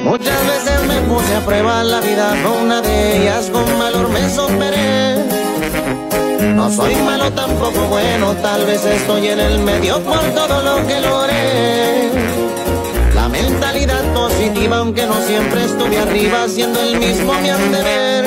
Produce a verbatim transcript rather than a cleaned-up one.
Muchas veces me puse a prueba la vida, con una de ellas con valor me superé. No soy malo, tampoco bueno, tal vez estoy en el medio por todo lo que logré. La mentalidad positiva, aunque no siempre estuve arriba, siendo el mismo mi deber.